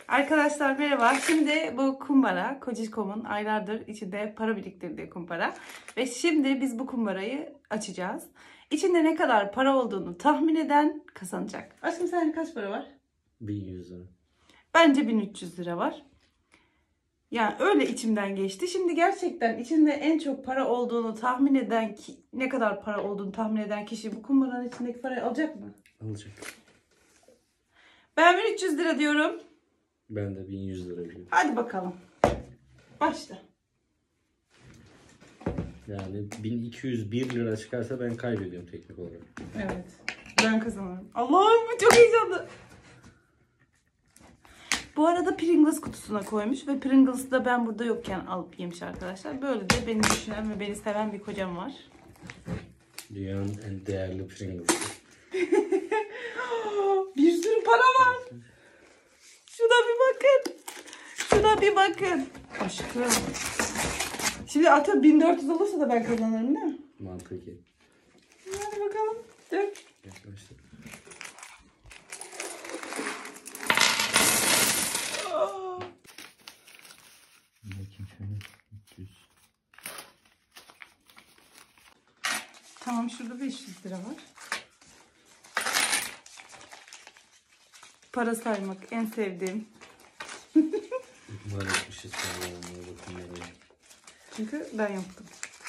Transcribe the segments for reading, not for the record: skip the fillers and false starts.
Arkadaşlar merhaba. Şimdi bu kumbara, Kocişkom'un aylardır içinde para biriktirdiği kumbara. Ve şimdi biz bu kumbarayı açacağız. İçinde ne kadar para olduğunu tahmin eden kazanacak. Aşkım sende kaç para var? 1100 lira. Bence 1300 lira var. Yani öyle içimden geçti. Şimdi gerçekten içinde en çok para olduğunu tahmin eden, ne kadar para olduğunu tahmin eden kişi bu kumbaranın içindeki parayı alacak mı? Alacak. Ben 1300 lira diyorum. Ben de 1100 lira diyorum. Hadi bakalım. Başla. Yani 1201 lira çıkarsa ben kaybediyorum teknik olarak. Evet. Ben kazanırım. Allah'ım bu çok heyecanlı. Bu arada Pringles kutusuna koymuş ve Pringles'ı da ben burada yokken alıp yemiş arkadaşlar. Böyle de beni düşünen ve beni seven bir kocam var. Dünyanın en değerli Pringles'ı. Bir sürü para var. Şuna bir bakın. Şuna bir bakın. Aşkım. Şimdi atıyorum 1400 olursa da ben kazanırım değil mi? Mantıklı. Hadi bakalım. Dur. Yaklaştık. Bakayım şöyle. 300. Tamam şurada 500 lira var. Para saymak en sevdiğim. Var etmişiz. Çünkü ben yaptım.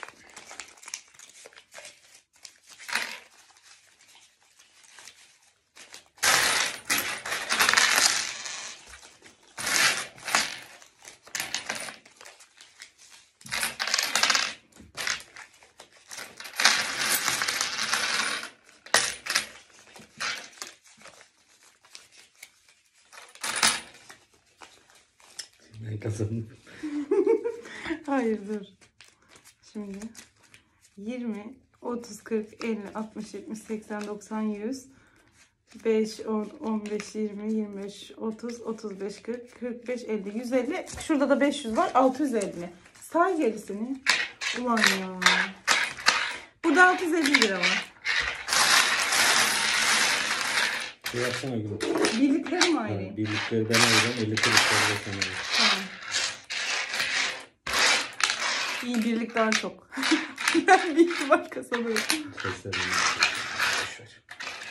Ben kazandım. Hayır dur. Şimdi 20, 30, 40, 50, 60, 70, 80, 90, 100, 5, 10, 15, 20, 25, 30, 35, 40, 45, 50, 150. Şurada da 500 var. 650. Say gerisini. Ulan ya. Burada 650 lira var. Bir yapsana Gülüm. Birlikleri mi ayrı? Yani birlikleri ben alacağım. 50 kuruş da sen alacağım. Tamam. İyi birlik daha çok. Ben bir ihtimal kazanıyorum. Seslerini boş ver.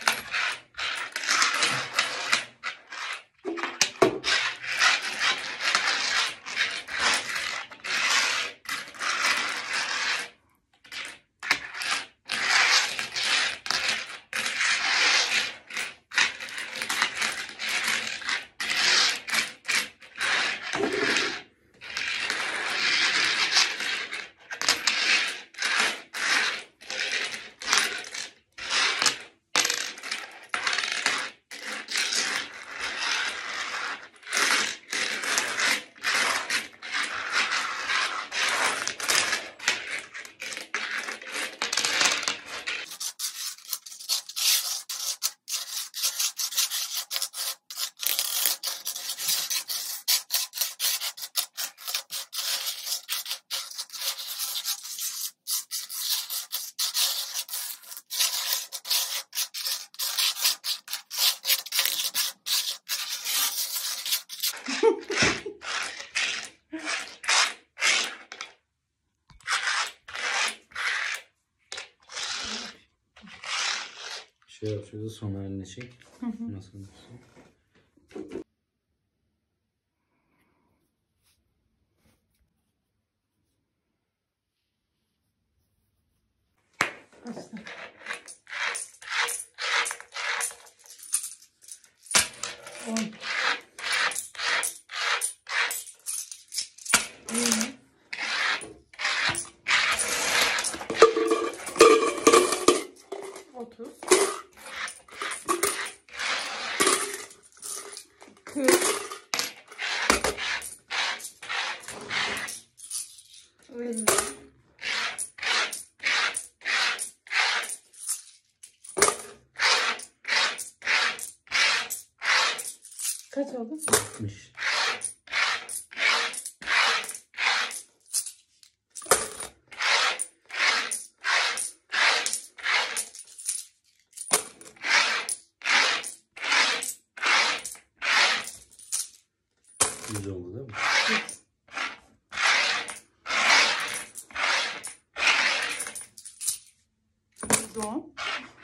Şey yapıyoruz son haline çek. Nasıl? Başla. 10, 20, 30, 40, 50, kaç oldu? 60. 100 oldu değil mi? 110.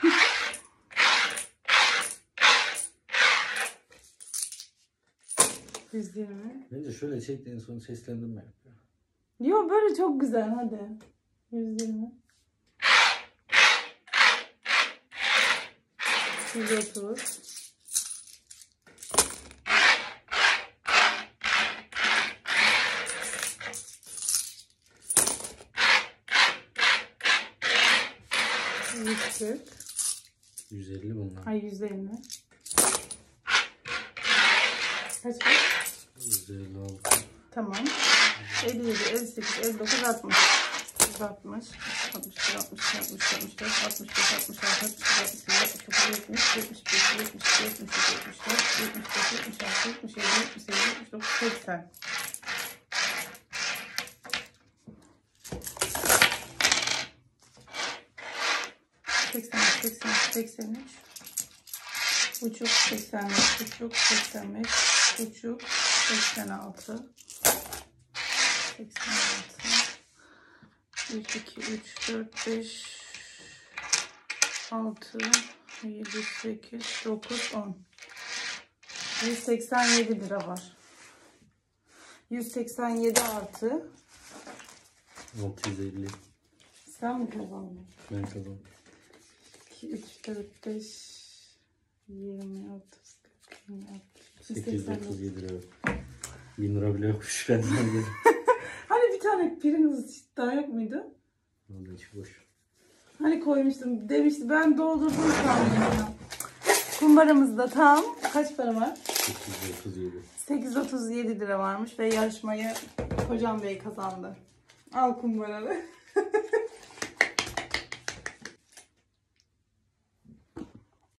%20. Bence şöyle çektiğin son seslendirme yap ya. Yo böyle çok güzel hadi. 120. 130. 140. 150 bunlar. Ay 150. Kaç? 156. Tamam. 57, 58, 59, 60. 160, 61, 62, 63, 64, 65, 66, 67, 68, 69, 70, 71, 72, 73, 74, 75, 76, 77, 78, 79, 80. Buçuk, 85, buçuk, 85, buçuk, 86, 86, 1, 2, 3, 4, 5, 6, 7, 8, 9, 10. 187 lira var. 187 artı. 650. Sen mi kazandın? Ben kazandım. 2, 3, 4, 5, 20, 30, 40, 20, 60, 837 lira. 1000 lira bile yokmuş. Ben sana dedim. Hani bir tane Pringles daha yok muydu? Vallahi içi boş. Hani koymuştum demişti ben doldurdum sandım ya. Kumbaramızda tam kaç para var? 837. 837 lira varmış ve yarışmayı Hocam Bey kazandı. Al kumbaranı.